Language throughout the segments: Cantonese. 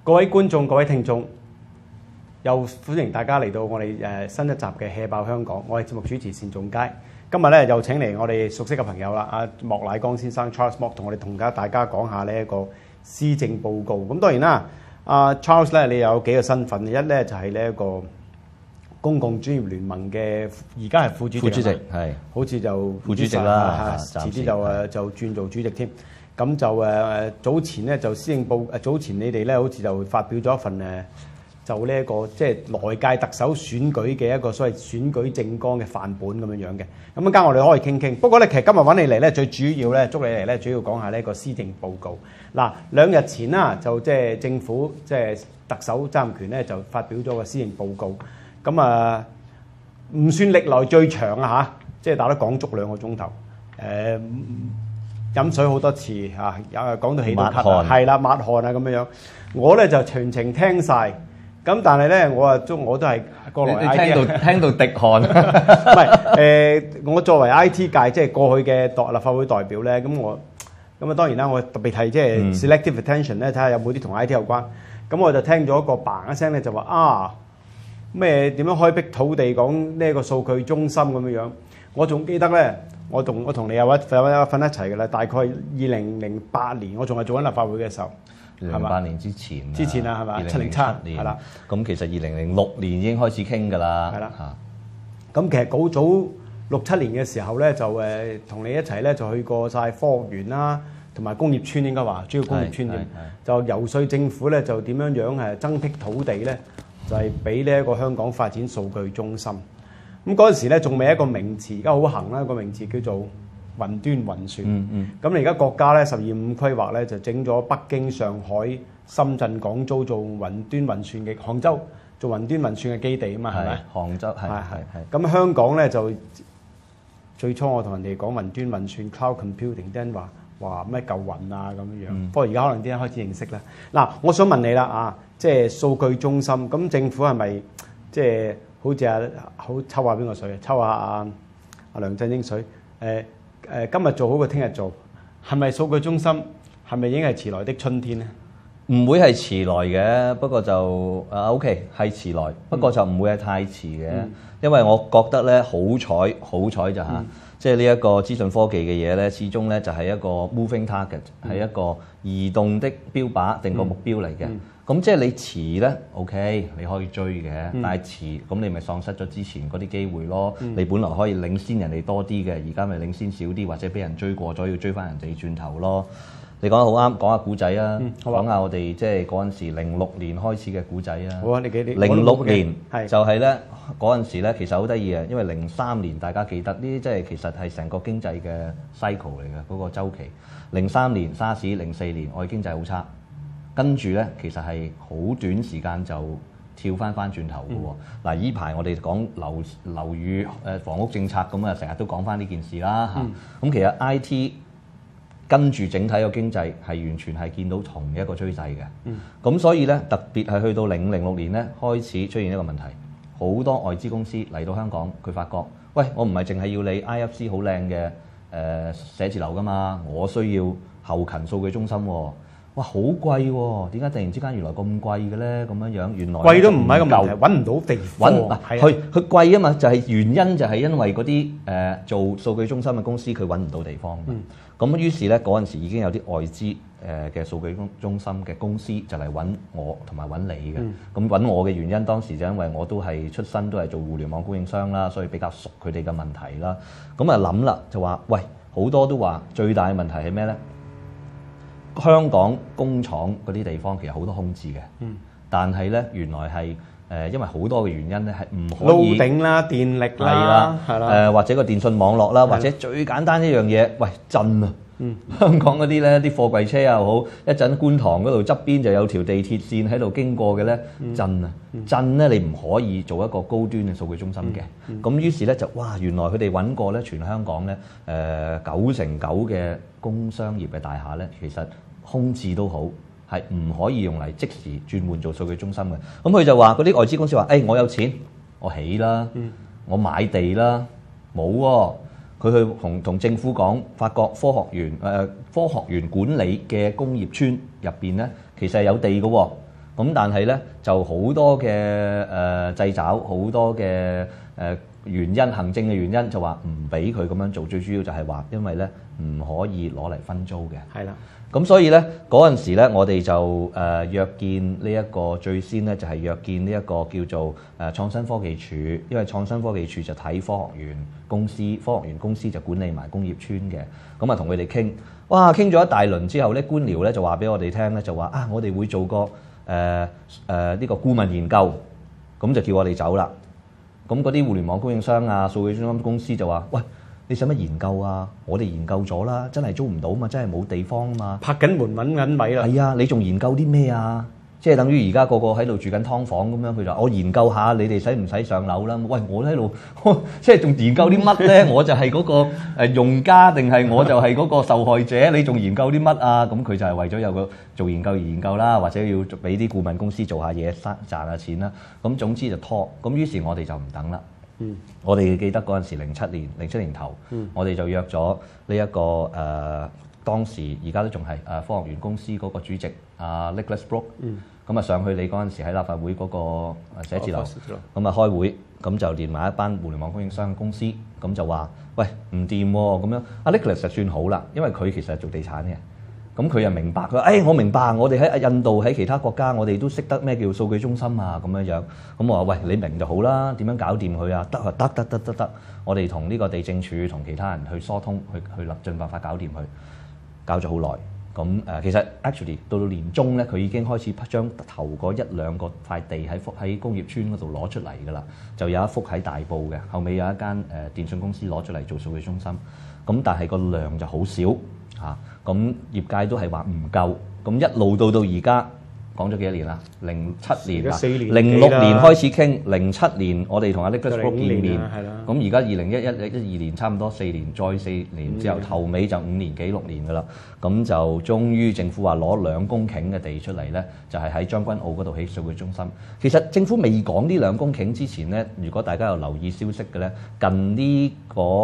各位觀眾、各位聽眾，又歡迎大家嚟到我哋新一集嘅《hea 爆香港》，我係節目主持單仲偕。今日咧又請嚟我哋熟悉嘅朋友啦，阿莫乃光先生 Charles Mok 同我哋大家講下呢一個施政報告。咁當然啦，阿 Charles 咧你有幾個身份，一咧就係呢一個公共專業聯盟嘅而家係副主席， 係好似就副主席啦， 遲啲就轉做主席添。咁就早前咧就施政報早前你哋咧好似就發表咗一份就呢一個即係來屆特首選舉嘅一個所謂選舉政綱嘅範本咁樣嘅。咁一間我哋可以傾傾。不過咧，其實今日揾你嚟咧，最主要咧捉你嚟咧，主要講下呢一個施政報告。嗱，兩日前啦，就即係政府即係特首曾蔭權咧就發表咗個施政報告。咁唔算歷來最長啊嚇，即係大家講足2個鐘頭。飲水好多次嚇，講到起到咳，係啦，抹汗啊咁樣。我咧就全程聽晒，咁但係咧我都係過來 IT 聽到滴汗。 唔係我作為 IT 界即係過去嘅立法會代表咧，咁啊當然啦，我特別係即係 selective attention 咧，睇下有冇啲同 IT 有關。咁我就聽咗一個嘭一聲咧，就話咩點樣開闢土地講呢一個數據中心咁樣樣。我仲記得咧。我同你有份一齊嘅啦，大概2008年，我仲係做緊立法會嘅時候，係嘛 ？2008年之前啦，係嘛？707年係啦。 咁其實2006年已經開始傾㗎啦。 係啦。咁其實好早6、7年嘅時候咧，就同你一齊咧就去過晒科學園啦，同埋工業村應該話，主要工業村點，就游說政府咧就點樣增闢土地咧，就係俾呢一個香港發展數據中心。咁嗰陣時咧，仲未一個名詞，而家好行啦。個名詞叫做雲端運算。咁你而家國家咧12.5規劃咧就整咗北京、上海、深圳、廣州做雲端運算嘅，杭州做雲端運算嘅基地啊嘛，係咪？ 杭州係。 咁香港咧就最初我同人哋講雲端運算 （cloud computing），啲人話咩舊雲啊咁樣。不過而家可能啲人開始認識啦。嗱，我想問你啦即係數據中心，咁政府係咪即係？好似好抽下邊個水，抽下阿梁振英水。今日做好過聽日做，係咪數據中心係咪已經係遲來的春天咧？ 唔會係遲來嘅，不過就OK 係遲來，不過就唔會係太遲嘅，因為我覺得咧好彩就即係呢一個資訊科技嘅嘢咧，始終咧就係一個 moving target，係一個移動的標靶定個目標嚟嘅。咁即係你遲咧 OK， 你可以追嘅，但係遲咁你咪喪失咗之前嗰啲機會咯。你本來可以領先人哋多啲嘅，而家咪領先少啲，或者俾人追過咗，要追翻人哋轉頭咯。你講得好啱，講下古仔啊，講下我哋即係嗰陣時06年開始嘅古仔啊。 好啊，你 06年就係咧嗰陣時咧，其實好得意嘅，因為03年大家記得呢啲即係其實係成個經濟嘅 cycle 嚟嘅嗰個週期。03年沙士，04年我哋經濟好差。跟住咧，其實係好短時間就跳翻轉頭嘅喎。嗱，依排我哋講樓宇房屋政策咁啊，成日都講翻呢件事啦嚇。咁其實 IT 跟住整體個經濟係完全係見到同一個趨勢嘅。咁所以咧，特別係去到05、06年咧，開始出現一個問題，好多外資公司嚟到香港，佢發覺，喂，我唔係淨係要你 IFC 好靚嘅寫字樓噶嘛，我需要後勤數據中心喎。哇，好貴喎！點解突然之間原來咁貴嘅咧？咁樣原來貴都唔係一個問題，揾唔到地方。 佢貴啊嘛，就係原因就係因為嗰啲做數據中心嘅公司佢揾唔到地方。咁於是咧嗰陣時已經有啲外資嘅數據中心嘅公司就嚟揾我同埋揾你嘅。咁揾我嘅原因當時就因為我都係出身都係做互聯網供應商啦，所以比較熟佢哋嘅問題啦。咁啊諗啦，就話喂，好多都話最大嘅問題係咩咧？香港工廠嗰啲地方其實好多空置嘅，但係咧原來係因為好多嘅原因咧係唔可以撈頂啦、電力啦，係啦， 或者個電信網絡啦，或者最簡單一樣嘢，喂震啊！香港嗰啲咧啲貨櫃車又好，一陣觀塘嗰度側邊就有條地鐵線喺度經過嘅咧，震啊！震咧你唔可以做一個高端嘅數據中心嘅，咁於是咧就哇原來佢哋揾過咧全香港咧9成9嘅工商業嘅大廈咧，其實空置都好，係唔可以用嚟即時轉換做數據中心嘅。咁佢就話嗰啲外資公司話：我有錢，我起啦，我買地啦，冇喎。佢去同政府講，發覺科學園管理嘅工業村入邊咧，其實係有地嘅喎。 咁但係咧就好多嘅掣肘，好多嘅原因，行政嘅原因就話唔俾佢咁樣做，最主要就係話因為咧唔可以攞嚟分租嘅。 係啦。 咁所以咧嗰陣時咧，我哋就約見呢一個最先咧就係約見呢一個叫做創新科技署，因為創新科技署就睇科學園公司，科學園公司就管理埋工業村嘅。咁啊同佢哋傾，哇傾咗一大輪之後咧，官僚咧就話俾我哋聽咧，就話啊我哋會做個呢個顧問研究，咁就叫我哋走啦。咁嗰啲互聯網供應商啊、數據中心公司就話：喂，你使乜研究啊？我哋研究咗啦，真係租唔到嘛，真係冇地方啊嘛。 拍緊門揾緊米啦。 係啊，你仲研究啲咩啊？即係等於而家個個喺度住緊劏房咁樣，佢就我研究下你哋使唔使上樓啦？喂，我喺度即係仲研究啲乜咧？我就係嗰個用家定係我就係嗰個受害者？你仲研究啲乜啊？咁佢就係為咗有個做研究而研究啦，或者要俾啲顧問公司做下嘢賺下錢啦。咁總之就拖。咁於是我哋就唔等啦。我哋記得嗰陣時07年頭，我哋就約咗呢一個當時而家都仲係科學園公司嗰個主席Nicholas Brooke，咁啊上去你嗰陣時喺立法會嗰個寫字樓，咁啊開會，咁就連埋一班互聯網供應商公司，咁就話喂唔掂喎，咁樣Nicholas 就算好啦，因為佢其實係做地產嘅。咁佢又明白，佢話：我明白，我哋喺印度喺其他國家，我哋都識得咩叫數據中心啊咁樣樣。咁我話：喂，你明就好啦，點樣搞掂佢啊？得，我哋同呢個地政署同其他人去疏通，去盡辦法搞掂佢。搞咗好耐。咁其實 actually 到年中咧，佢已經開始將頭嗰1、2個塊地喺工業村嗰度攞出嚟㗎啦。就有一幅喺大埔嘅，後尾有一間電信公司攞出嚟做數據中心。咁但係個量就好少嚇。咁業界都係話唔夠，咁一路到而家講咗幾多年啦？07年啦，06年開始傾，07年我哋同阿 Nicholas Brooke 見面，咁而家2011、12年差唔多4年，再4年之後頭尾就5年幾6年㗎啦，咁就終於政府話攞2公頃嘅地出嚟咧，就係喺將軍澳嗰度起數據中心。其實政府未講呢2公頃之前咧，如果大家有留意消息嘅咧，近呢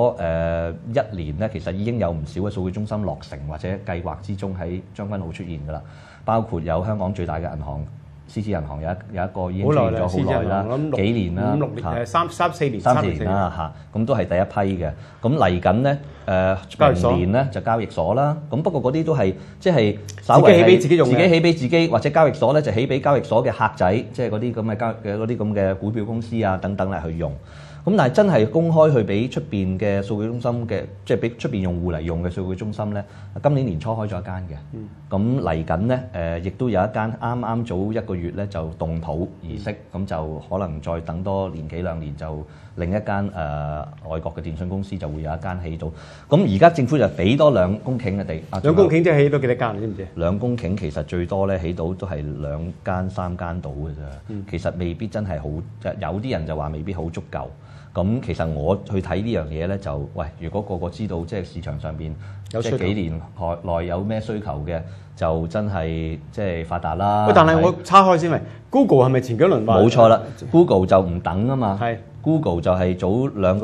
1年咧，其實已經有唔少嘅數據中心落成或者計劃之中喺將軍澳出現㗎啦。包括有香港最大嘅銀行獅子銀行有一個已經出現咗好耐啦，幾年啦 ，5、6年3、4年啦嚇，咁都係第一批嘅。咁嚟緊咧明年咧就交易所啦。咁不過嗰啲都係即係稍微係自己起俾自己，或者交易所咧就起俾交易所嘅客仔，即係嗰啲咁嘅股票公司啊等等嚟去用。咁但係真係公開去俾出邊嘅數據中心嘅，即係俾出邊用戶嚟用嘅數據中心咧，今年年初開咗一間嘅。咁嚟緊咧，亦都有一間啱早1個月咧就動土儀式，咁就可能再等多年幾2年就另一間外國嘅電信公司就會有一間起到。咁而家政府就俾多2公頃嘅地。 2公頃即係起到幾多間？你知唔知 ？2公頃其實最多咧起到都係2間3間到嘅啫。其實未必真係好，有啲人就話未必好足夠。咁其實我去睇呢樣嘢咧，就喂，如果個個知道即係市場上邊即係幾年內有咩需求嘅，就真係即係發達啦。 喂，但係我叉開先，喂 Google 係咪前幾輪話？ 冇錯啦，Google 就唔等啊嘛。 係 Google 就係早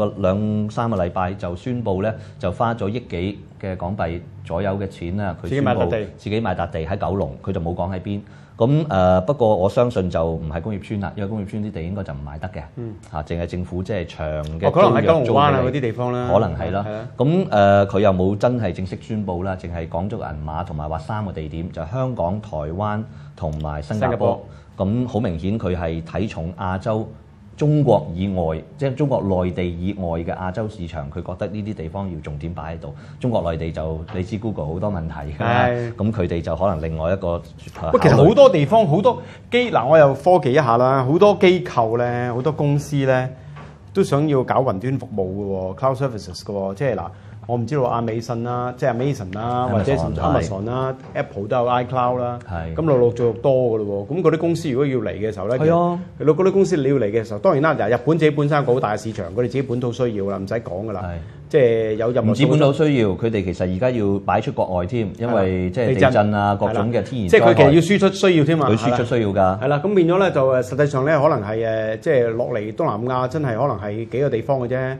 2、3個禮拜就宣布咧，就花咗億幾嘅港幣左右嘅錢啦。佢宣布自己買笪地喺九龍，佢就冇講喺邊。咁不過我相信就唔係工業村啦，因為工業村啲地應該就唔賣得嘅，淨係政府即係長嘅。 可能喺九龍灣啊嗰啲地方啦。 可能係啦。咁佢又冇真係正式宣佈啦，淨係講咗個銀碼同埋話3個地點，就係香港、台灣同埋新加坡。咁好明顯佢係睇重亞洲、中國以外，即係中國內地以外嘅亞洲市場，佢覺得呢啲地方要重點擺喺度。中國內地就你知 Google 好多問題㗎啦，咁佢哋就可能另外一個。 其實好多地方好多嗱，我又科技一下啦，好多機構咧，好多公司咧都想要搞雲端服務嘅喎 ，cloud services 嘅喎，即係嗱。我唔知道阿美信啦，即係 Amazon 啦，或者 Amazon 啦 ，Apple 都有 iCloud 啦，咁陸續多嘅咯喎。咁嗰啲公司如果要嚟嘅時候咧，嗰啲公司你要嚟嘅時候，當然啦，日本自己本身有個好大嘅市場，佢哋自己本土需要啦，唔使講噶啦。即係有任何唔止本土需要，佢哋其實而家要擺出國外添，因為即係地震啊各種嘅天然災害。 即係佢其實要輸出需要添嘛。 佢輸出需要㗎。 係啦，咁變咗咧就實際上咧，可能係即係落嚟東南亞真係可能係幾個地方嘅啫。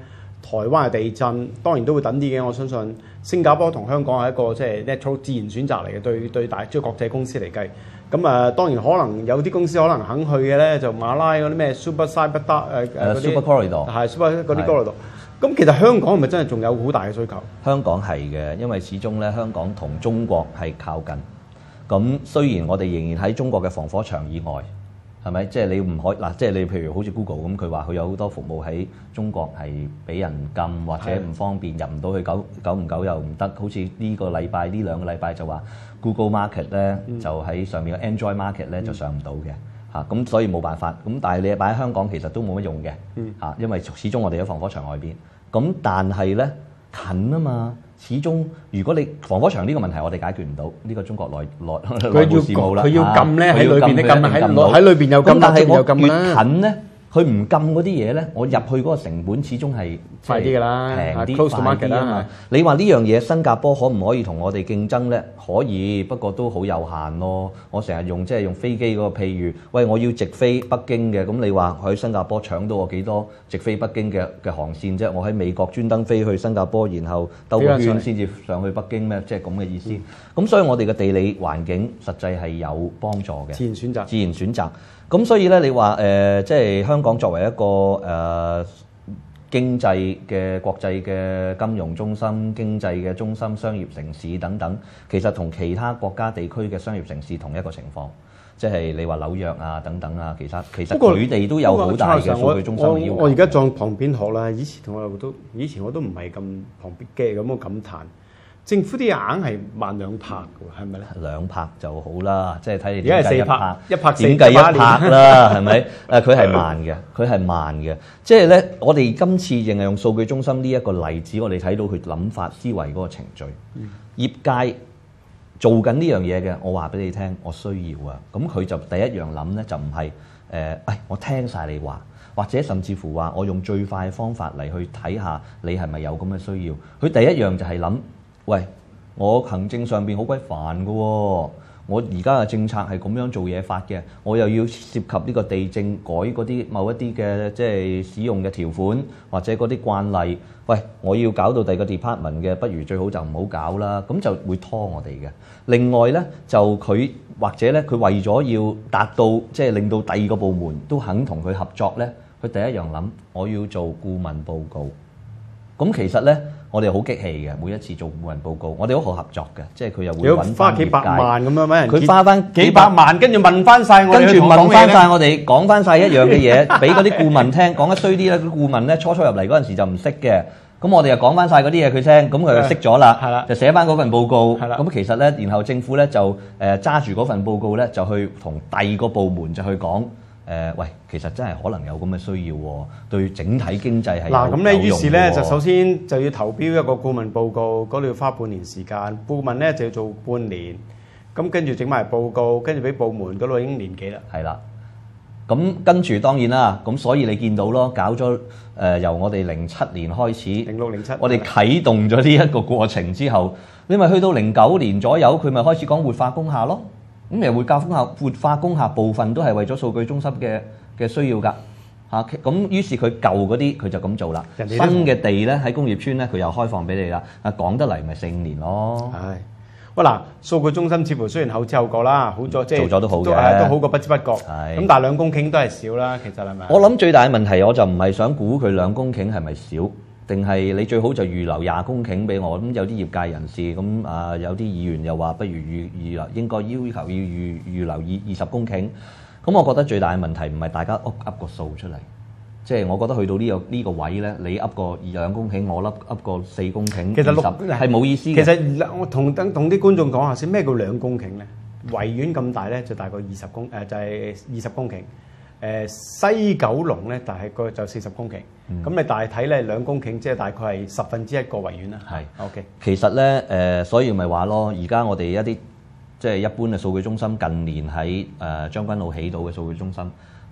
台灣嘅地震，當然都會等啲嘅。我相信新加坡同香港係一個即係 natural 自然選擇嚟嘅，對大即係國際公司嚟計。咁當然可能有啲公司可能肯去嘅咧，就馬拉嗰啲咩 Super Cyber Super Corridor 係 Super 嗰啲 Corridor。咁其實香港係咪真係仲有好大嘅需求？ 香港係嘅，因為始終咧香港同中國係靠近。咁雖然我哋仍然喺中國嘅防火牆以外。係咪？即係你唔可以嗱，即係你譬如好似 Google 咁，佢話佢有好多服務喺中國係俾人禁或者唔方便入唔到去，久唔久又唔得。好似呢個禮拜呢兩個禮拜就話 Google Market 咧就喺上面嘅 Android Market 咧就上唔到嘅嚇，咁所以冇辦法。咁但係你擺喺香港其實都冇乜用嘅嚇，因為始終我哋喺防火牆外邊。咁但係咧近啊嘛。始終，如果你防火牆呢個問題我哋解決唔到，呢個中國內部事務啦。 佢要禁咧喺裏邊，你禁喺裏邊又禁， 但係我越近咧，佢唔禁嗰啲嘢咧，我入去嗰個成本始終係快啲㗎啦， 平啲快啲啊嘛。你話呢樣嘢新加坡可唔可以同我哋競爭咧？可以，不過都好有限咯。我成日用用飛機嗰個譬如，喂，我要直飛北京嘅，咁你話喺新加坡搶到我幾多直飛北京嘅航線啫？我喺美國專登飛去新加坡，然後兜個圈先至上去北京咩？即係咁嘅意思。咁所以我哋嘅地理環境實際係有幫助嘅。 自然選擇。 咁所以咧，你話即係香港作為一個經濟嘅國際嘅金融中心、經濟嘅中心、商業城市等等，其實同其他國家地區嘅商業城市同一個情況，即係你話紐約啊等等啊，其實佢哋都有好大嘅數據中心嘅要求。 我而家撞旁邊學啦，以前我都唔係咁旁邊嘅咁，我感嘆。政府啲硬係慢兩拍嘅喎，係咪咧？ 兩拍就好啦，即係睇你點計一拍， 點計一拍啦，係咪？佢係慢嘅，即係咧，我哋今次淨係用數據中心呢一個例子，我哋睇到佢諗法、思維嗰個程序。業界做緊呢樣嘢嘅，我話俾你聽，我需要啊。咁佢就第一樣諗咧，就唔係我聽晒你話，或者甚至乎話我用最快嘅方法嚟去睇下你係咪有咁嘅需要。佢第一樣就係諗。喂，我行政上邊好鬼煩㗎喎，我而家嘅政策係咁樣做嘢法嘅，我又要涉及呢個地政改嗰啲某一啲嘅即係使用嘅條款或者嗰啲慣例，喂，我要搞到第二個 department 嘅，不如最好就唔好搞啦，咁就會拖我哋嘅。另外咧，就佢或者咧，佢為咗要達到即係令到第二個部門都肯同佢合作咧，佢第一樣諗，我要做顧問報告。咁其實咧，我哋好激氣嘅，每一次做顧問報告，我哋好合作嘅，即係佢又會揾花幾百萬咁樣咩？ 佢花翻幾百萬，跟住問翻晒我哋， 跟住問翻晒我哋，講翻晒一樣嘅嘢，俾嗰啲顧問聽。講得衰啲咧，啲顧問咧初入嚟嗰陣時就唔識嘅，咁我哋又講翻晒嗰啲嘢佢聽，咁佢就識咗啦，就寫翻嗰份報告。咁其實咧，然後政府咧就揸住嗰份報告咧，就去同第二個部門就去講。喂，其實真係可能有咁嘅需要喎，對整體經濟係嗱咁咧，於是咧就首先就要投標一個顧問報告，嗰度要花半年時間。顧問咧就要做半年，咁跟住整埋報告，跟住俾部門嗰度已經年幾啦。 係啦，咁跟住當然啦，咁所以你見到咯，搞咗由我哋07年開始 06、07， 我哋啟動咗呢一個過程之後，你咪去到09年左右，佢咪開始講活化工廈咯。咁又活化工廈部分都係為咗數據中心嘅需要㗎嚇，咁於是佢舊嗰啲佢就咁做啦。新嘅地咧喺工業村咧，佢又開放俾你啦。講得嚟咪4、5年咯。 係，喂嗱，數據中心似乎雖然後知後覺啦，好咗即係做咗都好嘅， 都好過不知不覺。係。咁但係2公頃都係少啦，其實係咪？ 我諗最大嘅問題，我就唔係想估佢2公頃係咪少。定係你最好就預留20公頃俾我，咁有啲業界人士咁有啲議員又話不如預留，應該要求要預留20公頃。咁我覺得最大嘅問題唔係大家噏個數出嚟，即係我覺得去到呢個位咧，你噏個2公頃，我噏個4公頃， 其實 20係冇意思嘅。 其實我同啲觀眾講下先，咩叫2公頃咧？維園咁大咧，就大概20公頃。西九龍咧，大概就40公頃。咁你大體咧2公頃，即係大概係1/10個維園啦。 係 OK。 其實咧所以咪話咯，而家我哋一啲即係一般嘅數據中心，近年喺將軍澳起到嘅數據中心，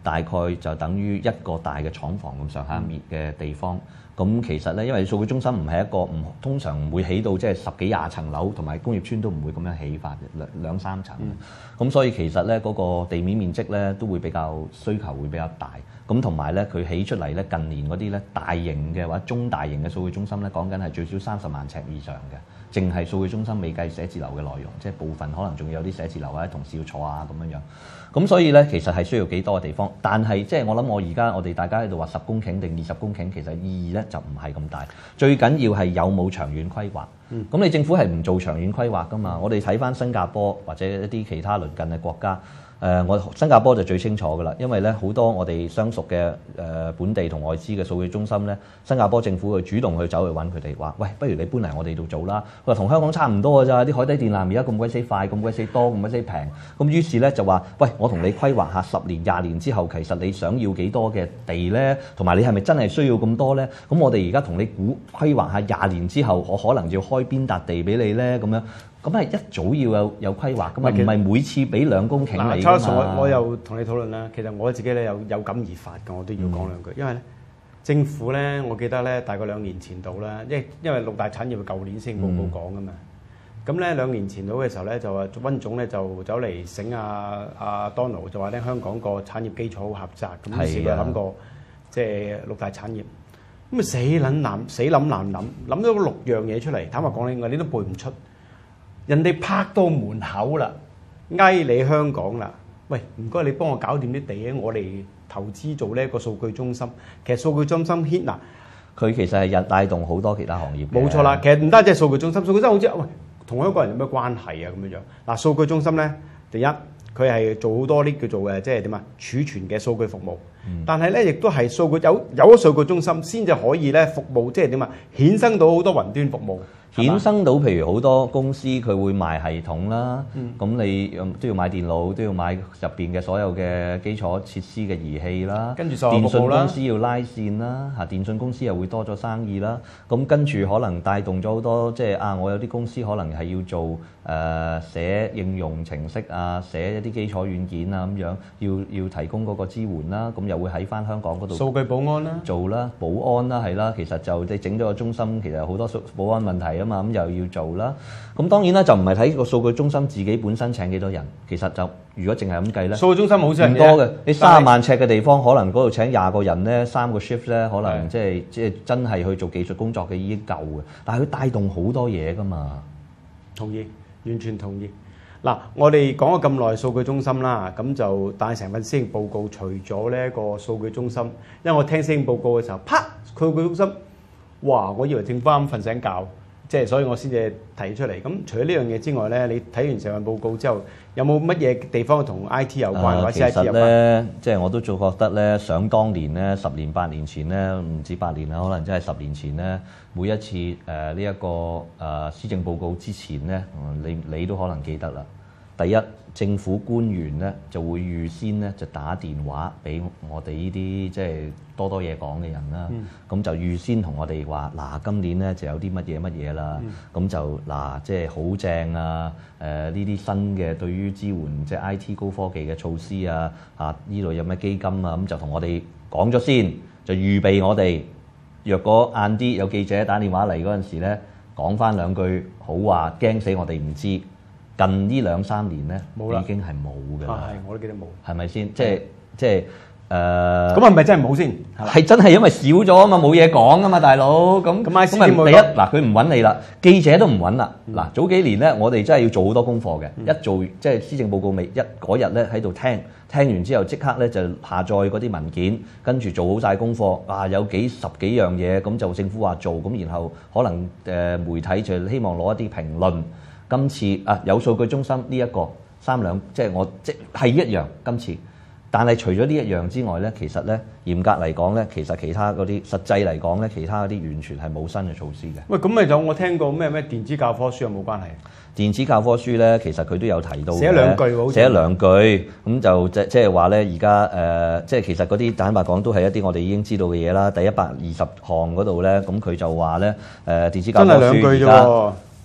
大概就等於一個大嘅廠房咁上下嘅地方。咁其實咧，因為數據中心唔係一個通常唔會起到即係10幾20層樓，同埋工業村都唔會咁樣起法嘅兩三層。咁所以其實咧嗰個地面面積咧都會比較需求會比較大。咁同埋咧佢起出嚟咧近年嗰啲咧大型嘅或者中大型嘅數據中心咧，講緊係最少30萬尺以上嘅，淨係數據中心未計寫字樓嘅內容，即係部分可能仲有啲寫字樓或者同事要坐啊咁樣樣。咁所以咧其實係需要幾多嘅地方，但係即係我諗我哋大家喺度話10公頃定20公頃，其實意義咧就唔係咁大。最緊要係有冇長遠規劃。咁你政府係唔做長遠規劃㗎嘛？我哋睇返新加坡或者一啲其他鄰近嘅國家。新加坡就最清楚㗎啦，因為咧好多我哋相熟嘅本地同外資嘅數據中心咧，新加坡政府會主動去走去揾佢哋話，喂，不如你搬嚟我哋度做啦。佢話同香港差唔多㗎咋，啲海底電纜而家咁鬼死快，咁鬼死多，咁鬼死平。咁於是咧就話，喂，我同你規劃下10年、20年之後，其實你想要幾多嘅地咧，同埋你係咪真係需要咁多咧？咁我哋而家同你規劃下20年之後，我可能要開邊笪地俾你咧，咁樣。咁係一早要有規劃㗎嘛，唔係每次俾2公頃你㗎嘛。 我又同你討論啦。其實我自己咧有感而發嘅，我都要講兩句。因為咧政府咧，我記得咧大概2年前度啦，因為6大產業舊年施政報告講㗎嘛。咁咧2年前到嘅時候咧，就話溫總咧就走嚟醒阿 Donald 就話咧香港個產業基礎好狹窄，咁於是就諗過即係6大產業。咁啊死諗難諗咗6樣嘢出嚟。坦白講你都背唔出。人哋拍到門口啦，嗌你香港啦，喂，唔該你幫我搞掂啲地啊！我哋投資做呢一個數據中心。其實數據中心 hit 嗱， 佢其實係帶動好多其他行業。 冇錯啦，其實唔單止係數據中心，數據中心好似喂同香港人有咩關係啊咁樣樣。嗱，數據中心咧，第一佢係做好多啲叫做即係點啊儲存嘅數據服務。但係咧，亦都係數據有咗數據中心先至可以咧服務，即係點啊衍生到好多雲端服務。 衍生到譬如好多公司佢會賣系統啦，咁你都要買電腦，都要買入邊嘅所有嘅基礎設施嘅儀器啦。跟住電信公司要拉線啦，電信公司又會多咗生意啦。咁跟住可能帶動咗好多，即係我有啲公司可能係要做寫應用程式啊，寫一啲基礎軟件啊咁樣，要提供嗰個支援啦。咁又會喺翻香港嗰度數據保安啦， 做啦，保安啦係啦。其實就你整咗個中心，其實好多保安問題啊嘛，咁又要做啦。咁當然啦，就唔係睇個數據中心自己本身請幾多人。其實就如果淨係咁計咧，數據中心好少人唔多嘅。你30萬尺嘅地方，可能嗰度請20個人咧，3個 shift 咧，可能即係真係去做技術工作嘅已經夠嘅。但係佢帶動好多嘢㗎嘛。同意，完全同意。嗱，我哋講咗咁耐數據中心啦，咁就但係成份施政報告除咗呢一個數據中心，因為我聽施政報告嘅時候，啪，數據中心，哇！我以為政府啱瞓醒覺，即係所以我先至提出嚟。咁除咗呢樣嘢之外咧，你睇完成份報告之後，有冇乜嘢地方同 IT 有關或者 IT 有關？其實咧，即係我都仲覺得咧，想當年咧，10年8年前咧，唔止8年啦，可能真係10年前咧，每一次呢一個施政報告之前咧，你都可能記得啦。第一，政府官員咧就會預先咧就打電話俾我哋呢啲即係多嘢講嘅人啦。咁就預先同我哋話嗱，今年咧就有啲乜嘢啦。咁就嗱，即係好正啊！呢啲新嘅對於支援即係 IT 高科技嘅措施啊，呢度有咩基金啊？咁就同我哋講咗先，就預備我哋若果晏啲有記者打電話嚟嗰陣時咧，講翻兩句好話，驚死我哋唔知。近呢2-3年咧，已經係冇㗎啦。係，我都記得冇。係咪先？即係咁係咪真係冇先？係真係因為少咗啊嘛，冇嘢講啊嘛，大佬。咁咪第一嗱，佢唔揾你啦，記者都唔揾啦。嗱，早幾年咧，我哋真係要做好多功課嘅。一做即係施政報告未嗰日咧喺度聽完之後，即刻咧就下載嗰啲文件，跟住做好晒功課。有十幾樣嘢，咁就政府話做，咁然後可能媒體就希望攞一啲評論。今次有數據中心呢一個3兩，即係一樣今次，但係除咗呢一樣之外咧，其實咧嚴格嚟講咧，其實其他嗰啲實際嚟講咧，其他嗰啲完全係冇新嘅措施嘅。喂，咁咪就我聽過咩電子教科書有冇關係？電子教科書咧，其實佢都有提到寫兩句，咁就即係話咧，而家即係其實嗰啲坦白講都係一啲我哋已經知道嘅嘢啦。第120項嗰度咧，咁佢就話咧電子教科書而家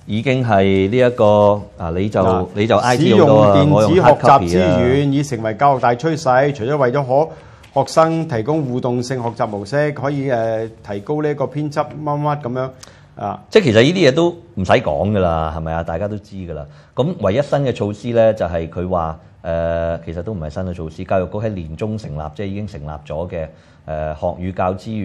已經係呢一個你就 I 使 T 用好多啊，我用電子學 hard 習 copy 資啊。 源已成為教育大趨勢。除咗為咗學生提供互動性學習模式，可以提高呢一個編輯乜乜咁樣啊。 即係其實呢啲嘢都唔使講㗎啦，係咪啊？大家都知㗎啦。咁唯一新嘅措施咧，就係佢話其實都唔係新嘅措施。教育局喺年中成立，即係已經成立咗嘅學與教資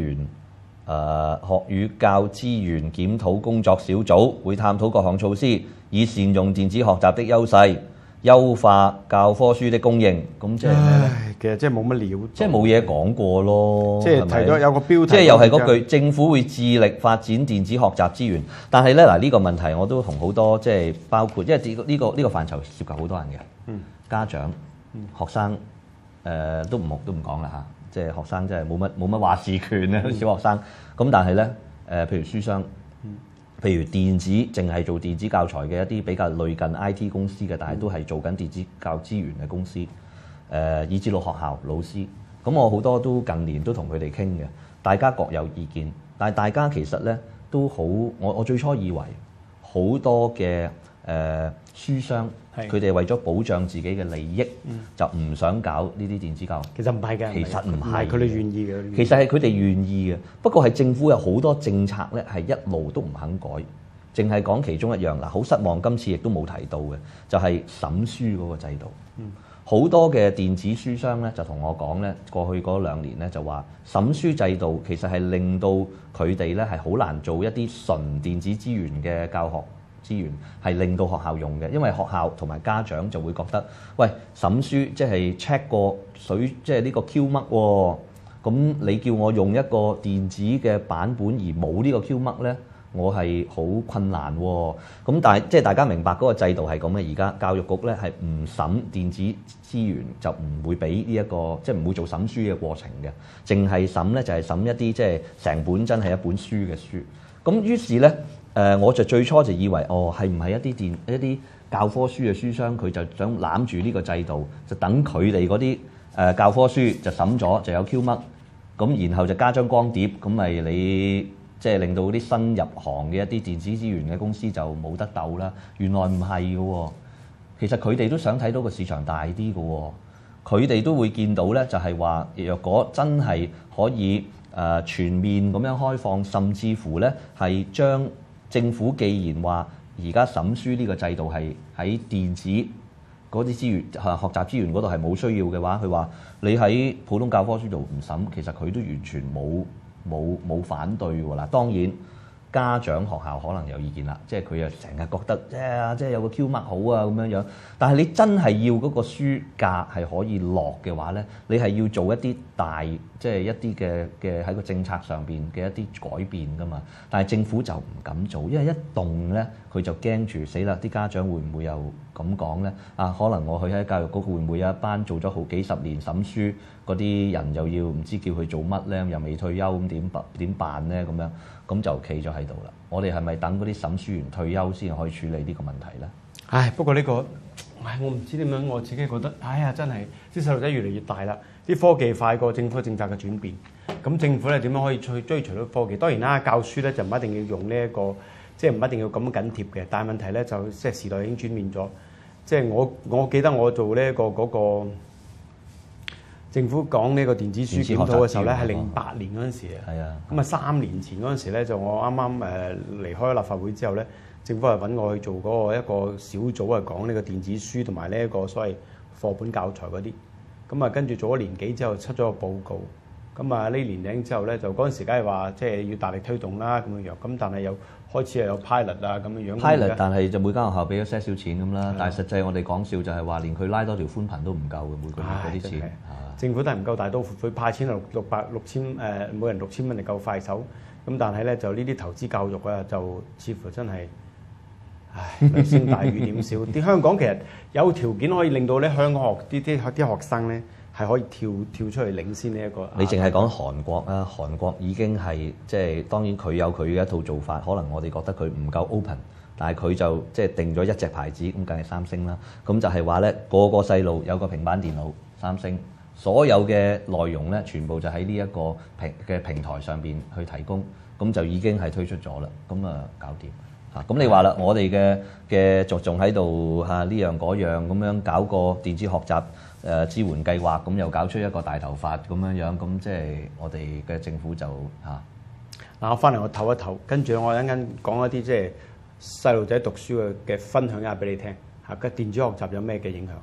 源檢討工作小組，會探討各項措施，以善用電子學習的優勢，優化教科書的供應。咁即係咩咧？ 其實即係冇乜料， 即係冇嘢講過咯。 即係提咗有個標題， 即係又係嗰句，政府會致力發展電子學習資源。但係咧嗱，呢個問題我都同好多即係包括，因為呢個範疇涉及好多人嘅，家長、學生都唔講啦嚇。即係學生真係冇乜話事權啊，小學生。咁但係咧譬如書商，譬如電子淨係做電子教材嘅一啲比較類近 IT 公司嘅，但係都係做緊電子教資源嘅公司，以至到學校老師。咁我好多都近年都同佢哋傾嘅，大家各有意見，但係大家其實咧都好，我最初以為好多嘅書商，佢哋為咗保障自己嘅利益，就唔想搞呢啲電子教育。 其實唔係嘅， 其實唔係佢哋願意嘅。 其實係佢哋願意嘅，不過係政府有好多政策咧，係一路都唔肯改，淨係講其中一樣嗱。好失望，今次亦都冇提到嘅，就係審書嗰個制度。好多嘅電子書商咧就同我講咧，過去嗰2年咧就話審書制度其實係令到佢哋咧係好難做一啲純電子資源嘅教學資源，係令到學校用嘅，因為學校同埋家長就會覺得，喂，審書即係 check 過水，即係呢個 Q 嘜喎，咁你叫我用一個電子嘅版本而冇呢個 Q 嘜咧？我係好困難喎，咁但係即係大家明白嗰個制度係咁嘅。而家教育局咧係唔審電子資源，就唔會俾呢一個即係唔會做審書嘅過程嘅，淨係審咧就係審一啲即係成本真係一本書嘅書。咁於是咧我就最初就以為係唔係一啲教科書嘅書商佢就想攬住呢個制度，就等佢哋嗰啲教科書就審咗就有 Q 嘜，咁然後就加張光碟，咁咪你。即係令到啲新入行嘅一啲電子資源嘅公司就冇得鬥啦。原來唔係嘅喎，其實佢哋都想睇到個市場大啲嘅喎，佢哋都會見到咧，就係話若果真係可以全面咁樣開放，甚至乎咧係將政府既然話而家審書呢個制度係喺電子嗰啲資源學習資源嗰度係冇需要嘅話，佢話你喺普通教科書度唔審，其實佢都完全冇反對喎。嗱，當然家長學校可能有意見啦，即係佢又成日覺得即係有個 Q 嘜好啊咁樣樣。但係你真係要嗰個書價係可以落嘅話咧，你係要做一啲大即係一啲嘅喺個政策上邊嘅一啲改變㗎嘛。但係政府就唔敢做，因為一動咧佢就驚住死啦！啲家長會唔會又咁講咧？可能我去喺教育局會唔會有一班做咗好幾十年審書嗰啲人又要唔知叫佢做乜咧？又未退休咁點辦咧？咁樣咁就企咗喺度啦。我哋係咪等嗰啲審書員退休先可以處理呢個問題咧？ 不過呢個我唔知點樣，我自己覺得真係啲細路仔越嚟越大啦，啲科技快過政府政策嘅轉變。咁政府咧點樣可以去追隨到科技？當然啦，教書咧就唔一定要用呢一個，即係唔一定要咁緊貼嘅。但係問題咧就即係時代已經轉變咗。即係我記得我做呢一個嗰個政府講呢個電子書檢討嘅時候咧，係08年嗰陣時啊。係啊。咁3年前嗰陣時咧，就我啱啱離開立法會之後咧，政府係揾我去做嗰個一個小組，係講呢個電子書同埋呢一個所謂課本教材嗰啲。咁跟住做咗年幾之後出咗個報告。咁呢年零之後咧，就嗰陣時梗係話即係要大力推動啦咁樣樣。咁但係又開始有 pilot 啊咁樣樣。pilot 但係就每間學校俾咗些少錢咁啦。但係實際我哋講笑就係話，連佢拉多條寬頻都唔夠嘅，每個月嗰啲錢。政府都係唔夠大刀闊斧，派錢600,000每人6000蚊嚟夠快手。咁但係咧就呢啲投資教育啊，就似乎真係雷聲大雨點小。啲香港其實有條件可以令到咧香港啲學生咧係可以跳出去領先呢一個。 你淨係講韓國啊，韓國已經係即係當然佢有佢嘅一套做法，可能我哋覺得佢唔夠 open， 但係佢就即係定咗一隻牌子，咁梗係三星啦。咁就係話咧，個細路有個平板電腦，三星。所有嘅內容咧，全部就喺呢一個平台上邊去提供，咁就已經係推出咗啦。咁搞掂。 嚇。咁你話啦，我哋嘅仲喺度嚇呢樣嗰樣咁樣搞個電子學習支援計劃，咁又搞出一個大頭髮咁樣，咁即係我哋嘅政府就嚇。 嗱，我翻嚟我唞一唞，跟住我一陣間講一啲即係細路仔讀書嘅分享一下俾你聽嚇。個電子學習有咩嘅影響？